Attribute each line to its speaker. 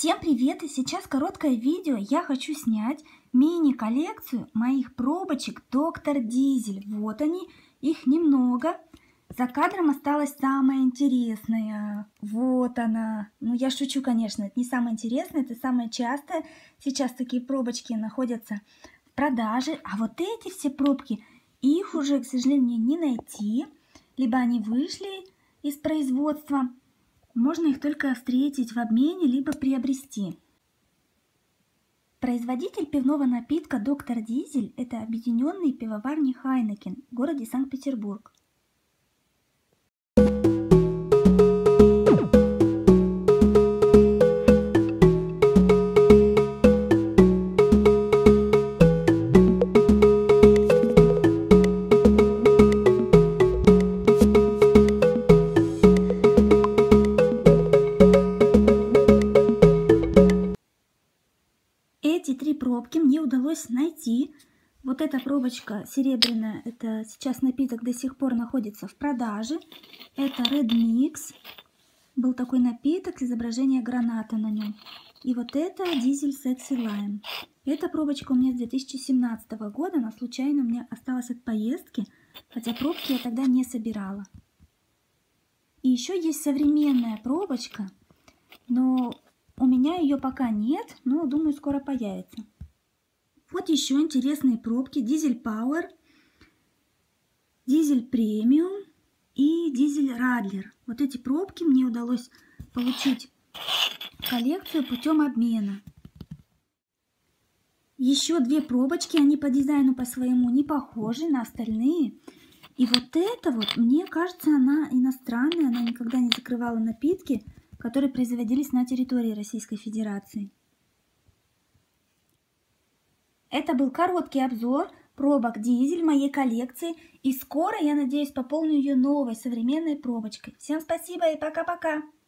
Speaker 1: Всем привет! И сейчас короткое видео. Я хочу снять мини-коллекцию моих пробочек Доктор Дизель. Вот они, их немного. За кадром осталось самое интересное. Вот она. Ну, я шучу, конечно, это не самое интересное, это самое частое. Сейчас такие пробочки находятся в продаже. А вот эти все пробки, их уже, к сожалению, не найти. Либо они вышли из производства. Можно их только встретить в обмене, либо приобрести. Производитель пивного напитка Доктор Дизель – это объединенные пивоварни Хайнекен в городе Санкт-Петербург. Эти три пробки мне удалось найти. Вот эта пробочка серебряная, это сейчас напиток до сих пор находится в продаже. Это Red Mix. Был такой напиток, изображение граната на нем. И вот это Дизель Sexy Lime. Эта пробочка у меня с 2017 года, она случайно у меня осталась от поездки, хотя пробки я тогда не собирала. И еще есть современная пробочка, но у меня ее пока нет, но думаю, скоро появится. Вот еще интересные пробки. Дизель Power, Дизель Премиум и Дизель Радлер. Вот эти пробки мне удалось получить в коллекцию путем обмена. Еще две пробочки, они по дизайну по своему не похожи на остальные. И вот эта вот, мне кажется, она иностранная, она никогда не закрывала напитки, которые производились на территории Российской Федерации. Это был короткий обзор пробок Дизель моей коллекции. И скоро, я надеюсь, пополню ее новой современной пробочкой. Всем спасибо и пока-пока!